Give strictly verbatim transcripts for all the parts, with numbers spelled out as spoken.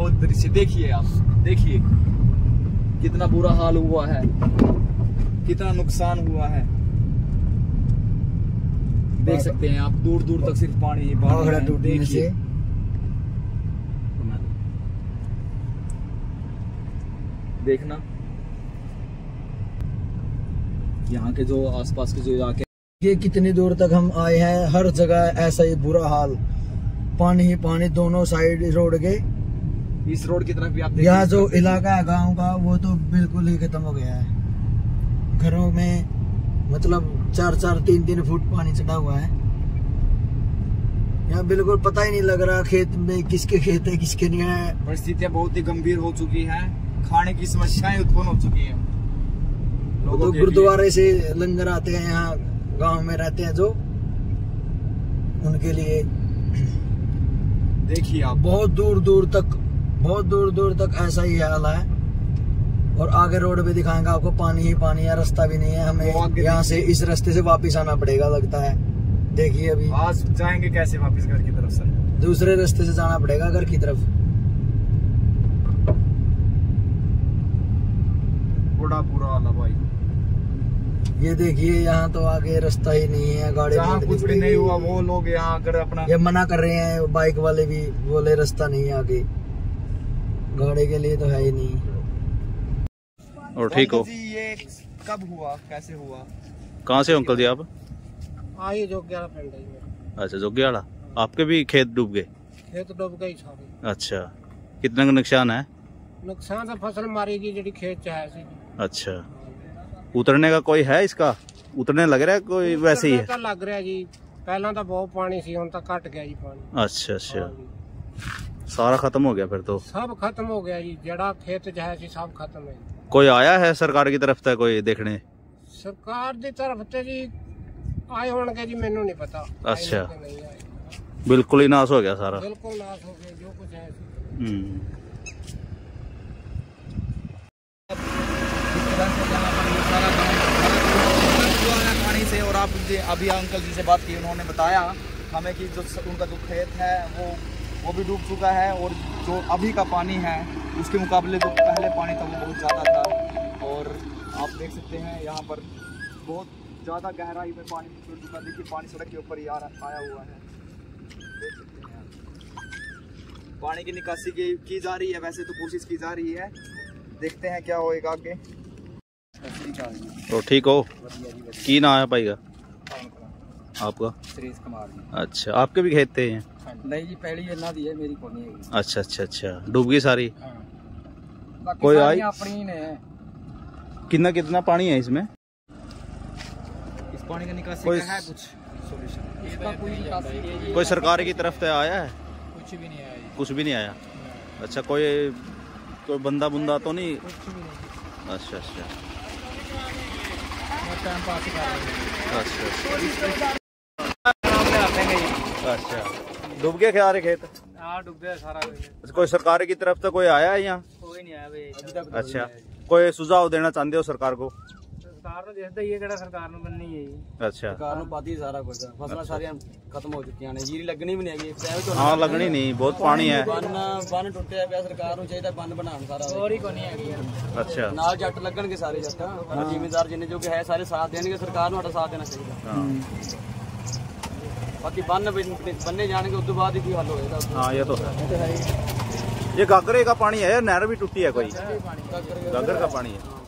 वो दृश्य देखिए, आप देखिए कितना बुरा हाल हुआ है, कितना नुकसान हुआ है। देख सकते हैं आप, दूर दूर तक सिर्फ पानी ही पानी है। देखिए देखना यहाँ के जो आसपास के जो इलाके, ये कितनी दूर तक हम आए हैं, हर जगह ऐसा ही बुरा हाल, पानी ही पानी दोनों साइड रोड के। इस रोड की तरफ भी आप यहाँ जो इलाका है गांव का, वो तो बिल्कुल ही खत्म हो गया है। घरों में मतलब चार चार तीन तीन फुट पानी चढ़ा हुआ है। यहाँ बिल्कुल पता ही नहीं लग रहा खेत में किसके खेत है किसके नहीं है। परिस्थितियाँ बहुत ही गंभीर हो चुकी है, खाने की समस्याएं उत्पन्न हो चुकी है। तो गुरुद्वारे से लंगर आते हैं यहाँ गांव में रहते हैं जो, उनके लिए देखिए आप बहुत दूर दूर तक बहुत दूर दूर तक ऐसा ही हाल है। और आगे रोड पे दिखाएंगे आपको, पानी ही पानी है, रास्ता भी नहीं है। हमें यहाँ से इस रास्ते से वापस आना पड़ेगा लगता है। देखिए अभी आज जाएंगे कैसे वापस घर की तरफ? सर दूसरे रास्ते से जाना पड़ेगा घर की तरफ। बड़ा बुरा हाल है भाई। ये देखिए यहाँ तो आगे रास्ता ही नहीं है, गाड़ी जहाँ कुछ भी नहीं हुआ वो लोग यहाँ कर अपना ये मना कर रहे हैं, बाइक वाले भी बोले रास्ता नहीं है आगे, गाड़ी के लिए तो है ही नहीं। और ठीक हो? जी ये कब हुआ, कैसे हुआ? कहाँ से अंकल जी आप? आइए जोग्याला पिंड है मेरा। अच्छा जोग्याला। आपके भी खेत डूब गए? खेत डूब गई सारे। अच्छा, कितना का नुकसान है? नुकसान तो फसल मारी गई जी खेत च है। अच्छा, उतरने का कोई है इसका? उतरने लग रहा है कोई वैसे ही है? लग रहा जी, पहला तो बहुत पानी सी, हुण तो घट गया जी पानी। अच्छा अच्छा, सारा खत्म हो गया फिर तो? सब खत्म हो गया जी, जड़ा खेत च है सब खत्म है। कोई आया है सरकार की तरफ से कोई देखने? सरकार की तरफ से जी आए होंगे जी, मैनू नहीं पता। अच्छा, बिल्कुल ही नाश हो गया सारा? बिल्कुल नाश हो गया जो कुछ है। पानी से। और आप अभी अंकल जी से बात की, उन्होंने बताया हमें कि जो उनका जो खेत है वो वो भी डूब चुका है, और जो अभी का पानी है उसके मुकाबले जो पहले पानी था वो बहुत ज़्यादा था। और आप देख सकते हैं यहाँ पर बहुत ज़्यादा गहराई में पानी छूट चुका। देखिए पानी सड़क के ऊपर ही आ आया हुआ है, देख सकते हैं आप। पानी की निकासी की, की जा रही है, वैसे तो कोशिश की जा रही है, देखते हैं क्या होएगा आगे। तो ठीक हो? की नाम है भाई का आपका? सुरेश कुमार जी। अच्छा, आपके भी खेत थे? नहीं जी, पहली इन्ना दी है, मेरी को नहीं है। अच्छा अच्छा अच्छा, डूब गई सारी? बाकी कोई सारी आई? अपनी ने है। कितना कितना पानी है इसमें? इस पानी का निकासी कोई का है कुछ सॉल्यूशन? इसका कोई निकासी कोई सरकार की तरफ से आया है? कुछ भी नहीं आया। कुछ भी नहीं आया? अच्छा, कोई कोई बंदा बुंदा तो नहीं? कुछ भी नहीं। अच्छा अच्छा टाइम पास कर रहे हैं। अच्छा अच्छा, डूब गया क्या सारे खेत? हाँ डूब गया सारा। कोई सरकार की तरफ से कोई आया है यहाँ? कोई नहीं आया भाई अभी तक। अच्छा, कोई सुझाव देना चाहते हो सरकार को? सरकार ने देखदा ही है किहड़ा सरकार ਨੂੰ बननी है। अच्छा, सरकार ਨੂੰ ਪਤਾ ਹੀ ਸਾਰਾ ਕੁਝ, ਫਸਲਾਂ ਸਾਰੀਆਂ ਖਤਮ ਹੋ ਚੁੱਕੀਆਂ ਨੇ, ਜੀਰੀ ਲੱਗਣੀ ਵੀ ਨਹੀਂ ਹੈਗੀ। ਇੱਕ ਟਾਈਮ हाँ लगनी नहीं, बहुत पानी है। ਬੰਨ ਬੰਨ ਟੁੱਟਿਆ ਪਿਆ, ਸਰਕਾਰ ਨੂੰ ਚਾਹੀਦਾ ਬੰਨ ਬਣਾਉਣ ਸਾਰਾ। ਹੋਰ ਹੀ ਕੋਈ ਨਹੀਂ ਹੈਗੀ ਯਾਰ। अच्छा, ਨਾਲ ਜੱਟ ਲੱਗਣਗੇ ਸਾਰੇ ਜੱਟ, ਜ਼ਿਮੀਂਦਾਰ ਜਿੰਨੇ ਜੋ ਕਿ ਹੈ ਸਾਰੇ ਸਾਥ ਦੇਣਗੇ, ਸਰਕਾਰ ਨੂੰ ਸਾਡਾ ਸਾਥ ਦੇਣਾ ਚਾਹੀਦਾ। हाँ ਬਾਕੀ ਬੰਨ ਬੰਨੇ ਜਾਣਗੇ ਉਸ ਤੋਂ ਬਾਅਦ ਹੀ ਕੋਈ ਹੱਲ ਹੋਏਗਾ। हाँ ये तो है। ये घाघरे का पानी है, नहर भी टूटी है कोई? घाघर का पानी है।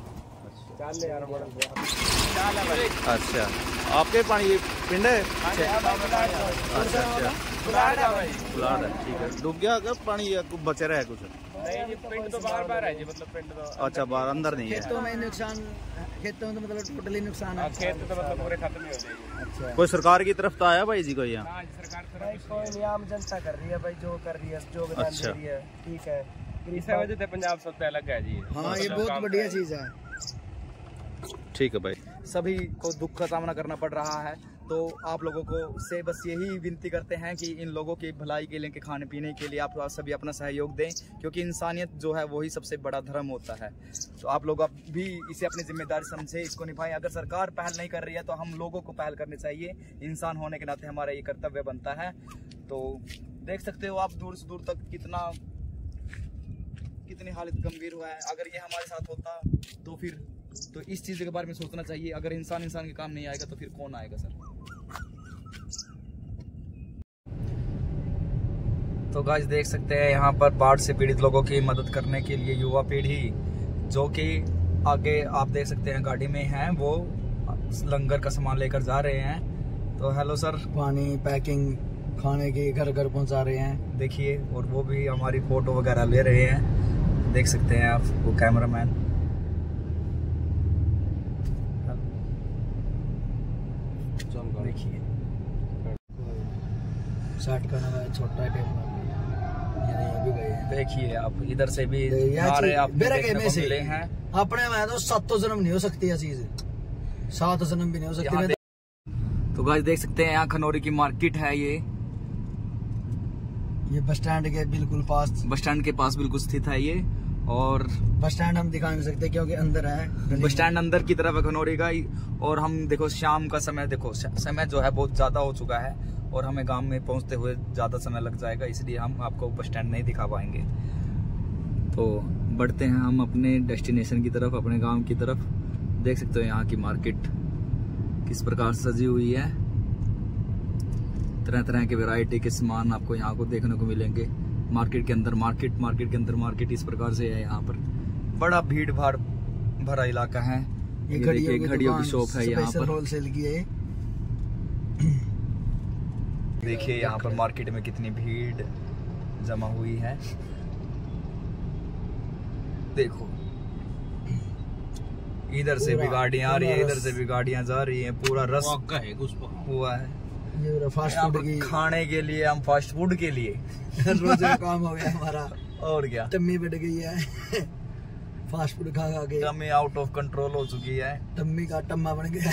अच्छा, आपके पानी ये पिंड है? अच्छा अच्छा, प्लाट है, ठीक है। डूब गया अगर पानी या कुछ बचे रहे कुछ? नहीं जी, पिंड तो बाहर बाहर है जी, मतलब पिंड तो अच्छा, बाहर अंदर नहीं है। खेतों में नुकसान, खेतों में तो मतलब टोटली नुकसान है। खेत तो मतलब पूरे खत्म ही हो जाएंगे। अच्छा, कोई सरकार की तरफ तो आया भाई जी कोई यहाँ? भाई कोई नहीं, आम जनता कर रही है भाई, जो कर रही है जो अच्छा। दे रही है, ठीक है। इस वजह से पंजाब सबसे अलग है जी। हाँ ये बहुत बढ़िया चीज है। ठीक है भाई। सभी को दुख का सामना करना पड़ रहा है, तो आप लोगों को से बस यही विनती करते हैं कि इन लोगों की भलाई के लिए, खाने पीने के लिए आप सभी अपना सहयोग दें, क्योंकि इंसानियत जो है वही सबसे बड़ा धर्म होता है। तो आप लोग अब भी इसे अपनी जिम्मेदारी समझे, इसको निभाएं। अगर सरकार पहल नहीं कर रही है तो हम लोगों को पहल करनी चाहिए, इंसान होने के नाते हमारा ये कर्तव्य बनता है। तो देख सकते हो आप दूर से दूर तक कितना कितनी हालत गंभीर हुआ है। अगर ये हमारे साथ होता तो फिर तो इस चीज़ के बारे में सोचना चाहिए। अगर इंसान इंसान के काम नहीं आएगा तो फिर कौन आएगा सर। तो गाइस देख सकते हैं यहाँ पर बाढ़ से पीड़ित लोगों की मदद करने के लिए युवा पीढ़ी जो कि आगे आप देख सकते हैं गाड़ी में हैं, वो लंगर का सामान लेकर जा रहे हैं। तो हेलो सर। पानी, पैकिंग, खाने की घर घर पहुंचा रहे हैं देखिए, और वो भी हमारी फोटो वगैरह ले रहे हैं, देख सकते हैं आप, वो कैमरामैन। देखिए शर्ट का नाम है छोटा टेबल, ये भी गए हैं। देखिए आप इधर से भी या आ रहे चीज- आप मेरे देखने कहने को से मिले हैं। अपने में तो सातों जन्म नहीं हो सकती ये चीज, सात जन्म भी नहीं हो सकती। यहाँ मैं देख- तो गाइस देख सकते हैं यहाँ खनौरी की मार्केट है। ये ये बस स्टैंड के बिल्कुल पास, बस स्टैंड के पास बिल्कुल स्थित है ये। और बस स्टैंड हम दिखा नहीं सकते क्योंकि अंदर है, बस स्टैंड अंदर की तरफ है खनौरी का ही। और हम देखो शाम का समय, देखो समय जो है बहुत ज्यादा हो चुका है और हमें गांव में पहुंचते हुए ज्यादा समय लग जाएगा, इसलिए हम आपको बस स्टैंड नहीं दिखा पाएंगे। तो बढ़ते हैं हम अपने डेस्टिनेशन की तरफ, अपने गांव की तरफ। देख सकते हो यहाँ की मार्केट किस प्रकार से सजी हुई है। तरह तरह के वैरायटी के सामान आपको यहाँ को देखने को मिलेंगे। मार्केट के अंदर मार्केट, मार्केट के अंदर मार्केट, इस प्रकार से है। यहाँ पर बड़ा भीड़ भाड़ भरा इलाका है। ये ये घड़ियों देखिए की घड़ियों की दुकान, शॉप है यहाँ स्पेशल पर। होलसेल की है। देखिए यहाँ पर मार्केट में कितनी भीड़ जमा हुई है, देखो इधर से भी गाड़ियां आ रही है, इधर से भी गाड़ियां जा रही हैं। पूरा रस हुआ है ये फास्ट यहाँ फूड पर की खाने के लिए, हम फास्ट फूड के लिए रोज का काम हो गया हमारा। और क्या, टम्मी बढ़ गई है फास्ट फूड खा खा के, टम्मी आउट ऑफ कंट्रोल हो चुकी है। टम्मी का टम्मा बन गया।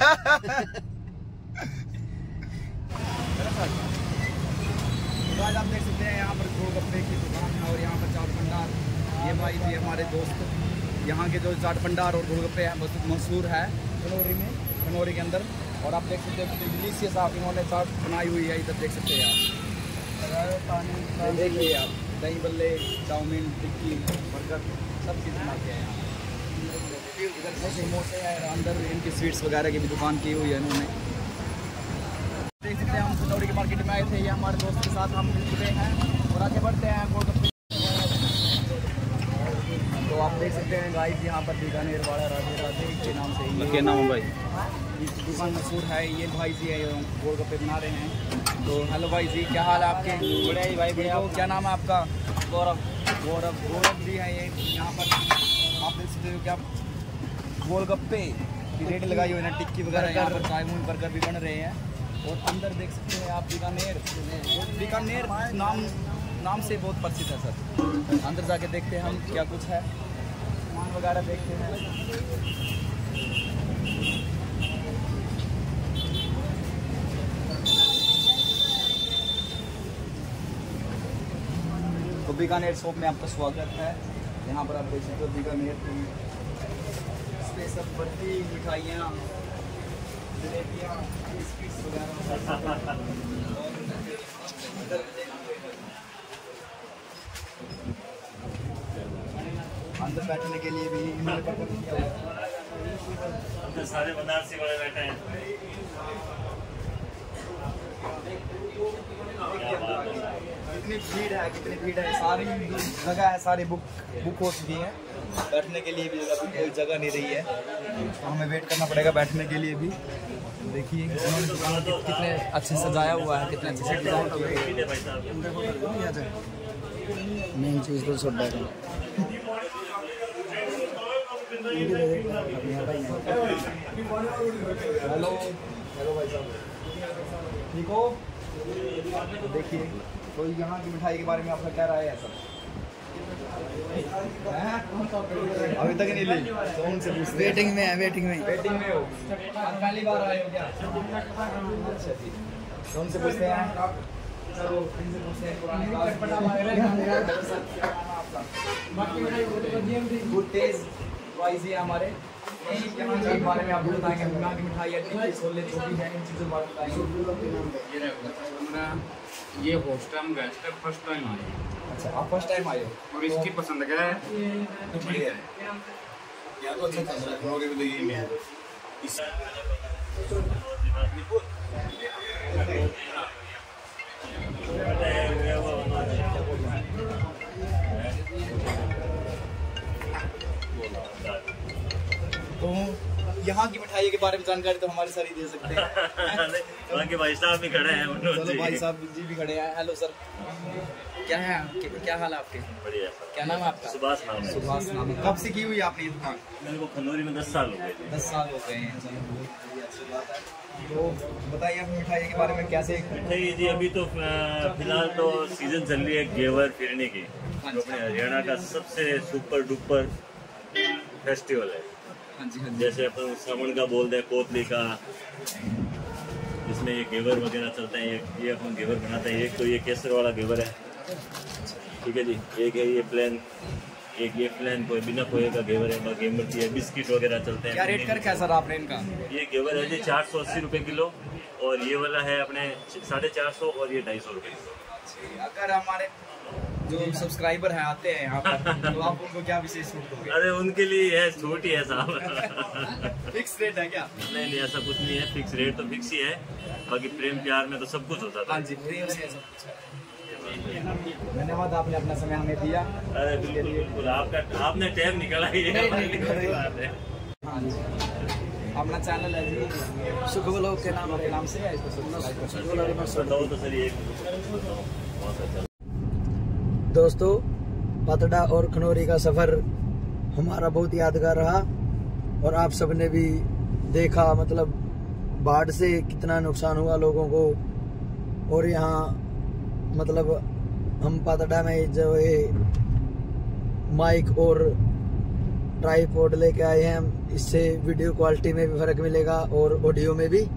आज आप देख सकते हैं यहाँ पर गोलगप्पे की दुकान है और यहाँ पर चाट भंडार। ये भाई जी हमारे दोस्त, यहाँ के जो चाट भंडार और गोलगप्पे हैं बहुत मशहूर है खनौरी में, खनौरी के अंदर। और आप देख सकते हैं कितनी डिलीशियस आप इन्होंने चाट बनाई हुई है, इधर देख सकते हैं आप। देखिए आप दही बल्ले, चाउमीन, टिक्की, बर्गर, सब चीज़ बनाते हैं यहाँ। इधर से समोसे हैं, अंदर इनकी स्वीट्स वगैरह की भी दुकान की हुई है इन्होंने। देख सकते हैं हम खनौरी की मार्केट में आए थे, ये हमारे दोस्त के साथ हम जुड़े हैं और आगे बढ़ते हैं गोलगप्पे। तो आप देख सकते हैं गाइस यहाँ पर बीकानेर वाला राधे राधे के नाम से ही क्या नाम है भाई? ये दुकान मशहूर है। ये भाई जी है गोलगप्पे बना रहे हैं। तो हेलो भाई जी, क्या हाल है आपके? बढ़िया ही भाई, बढ़िया। क्या नाम है आपका? गौरव। गौरव गौरव जी है ये। यहाँ पर आप देख सकते हो क्या गोलगप्पे की रेट लगाई हुई है, टिक्की वगैरह, यहाँ पर चायमून बर्गर भी बन रहे हैं। और अंदर देख सकते हैं आप बीकानेर, बीकानेर नाम नाम से बहुत प्रसिद्ध है सर। अंदर जाके देखते हैं हम क्या कुछ है, सामान वगैरह देखते हैं। तो बीकानेर शॉप में आपका स्वागत है। यहाँ पर आप देख सकते हो बीकानेर की स्पेशल बर्फी, मिठाइयाँ, जलेबियाँ, बिस्किट्स वगैरह। अंदर बैठने के लिए भी इन्होंने प्रबंध किया हुआ है। सारे बनारसी वाले बैठे हैं। कितनी भीड़ है, कितनी भीड़ है, सारी जगह है, सारी बुक बुक हो चुकी है। बैठने के लिए भी जगह, कोई जगह नहीं रही है, तो हमें वेट करना पड़ेगा बैठने के लिए भी। देखिए उन्होंने दुकान को कितने अच्छे सजाया हुआ है, कितने अच्छे से डिजाइन किए हुए हैं। मेन चीज तो सोडा है। हेलो हेलो भाई साहब, ठीक हो? देखिए तो यहाँ की मिठाई के बारे में आपका क्या राय है सर? हैं? अभी तक नहीं ली, तो उनसे पूछते हैं। वेटिंग में है, वेटिंग में वेटिंग में हो? आज पहली बार आए हो क्या? अच्छा जी, तो उनसे पूछते हैं। चलो इनसे पूछते हैं पुरानी गुड टेस्ट वाइज है हमारे। यहाँ के बारे में आपको बताएंगे, यहाँ की मिठाई, टिक्की, छोले, जो भी है, इन चीज़ों के बारे में बताएंगे। ये होस्ट टाइम गेस्ट है, फर्स्ट टाइम आए हैं। अच्छा, आप फर्स्ट टाइम आए हो और इसकी पसंद क्या है? तो बढ़िया है। यहाँ तो अच्छा चल रहा है, तो यही है। तो यहाँ की मिठाई के बारे में जानकारी तो हमारे सर ही दे सकते हैं। वहाँ के भाई साहब भी खड़े हैं। चलो भाई साहब जी भी खड़े हैं। हेलो सर, क्या है आपके, क्या हाल है आपके? बढ़िया। क्या नाम है आपका? सुभाष नाम है। सुभाष नाम है। कब से की हुई आपने ये दुकान? मेरे को खनौरी में दस साल हो गए थे। दस साल हो गए हैं। चलो बहुत बढ़िया, अच्छी बात है। तो बताइए अपनी मिठाई के बारे में, कैसे? मिठाई जी अभी तो फिलहाल तो सीजन चल रही है घेवर फिरने की, जो अपने हरियाणा का सबसे सुपर डुपर फेस्टिवल है। हाँ जी, हाँ जी। जैसे अपन श्रावण का बोलते हैं, कोतली का, जिसमें ये घेवर वगैरह चलते हैं। ये ये अपन घेवर बनाते हैं। एक तो ये केसर वाला घेवर है, ठीक है जी। एक है ये प्लेन, एक ये प्लेन कोई बिना खोए का घेवर है। बाकी इमरती है, बिस्किट वगैरह चलते हैं। क्या रेट कर क्या सर आपने इनका? ये घेवर है जी चार सौ अस्सी रुपये किलो, और ये वाला है अपने साढ़े चार सौ, और ये ढाई सौ रुपये किलो। अगर हमारे जो सब्सक्राइबर हैं आते हैं यहाँ पर, तो आप उनको क्या विशेष छूट दोगे? अरे उनके लिए है, छूट ही है साहब। फिक्स रेट है क्या? नहीं नहीं, ऐसा कुछ नहीं है। फिक्स रेट तो फिक्स ही है, बाकी प्रेम प्यार में तो सब कुछ होता था। हाँ जी, प्रेम से सब कुछ है। धन्यवाद, आपने अपना समय हमें दिया। अरे बिल्कुल बिल्कुल, आपका आपने टाइम निकाला ही है। हाँ जी, अपना चैनल है जी सुख व्लॉग के नाम के नाम से है, इसको सब्सक्राइब कर सकते हैं। बताओ तो सर, ये बहुत अच्छा। दोस्तों, पतड़ा और खनौरी का सफर हमारा बहुत यादगार रहा, और आप सबने भी देखा मतलब बाढ़ से कितना नुकसान हुआ लोगों को। और यहाँ मतलब हम पतड़ा में जो है माइक और ट्राइपॉड लेके आए हैं, इससे वीडियो क्वालिटी में भी फर्क मिलेगा और ऑडियो में भी।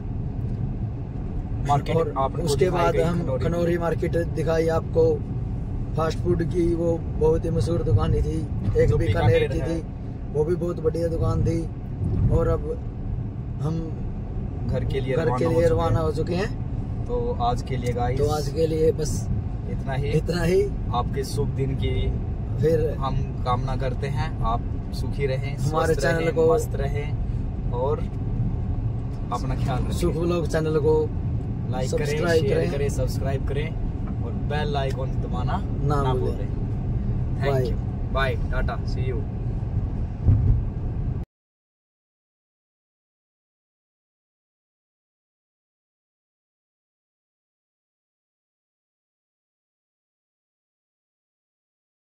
मार्केट और आपको उसके दिखाई बाद गई हम खनौरी। खनौरी मार्केट दिखाई आपको, फास्ट फूड की वो बहुत ही मशहूर दुकान थी। एक जो बीकानेर बीकानेर की है। थी, वो भी बहुत बढ़िया दुकान थी। और अब हम घर के लिए घर के लिए रवाना हो चुके हैं। तो आज के लिए गाइस, तो आज के लिए बस इतना ही। इतना ही। आपके शुभ दिन की फिर हम कामना करते हैं। आप सुखी रहें, हमारे स्वस्थ चैनल रहें, को- मस्त रहें, और अपना ख्याल रखें। सुख व्लॉग चैनल को लाइक करें, सब्सक्राइब शेयर करें। करें, सब्सक्राइब करें, और बेल आइकॉन दबाना ना ना भूलें। भूलें। Bye. Thank you, bye, tata, see you.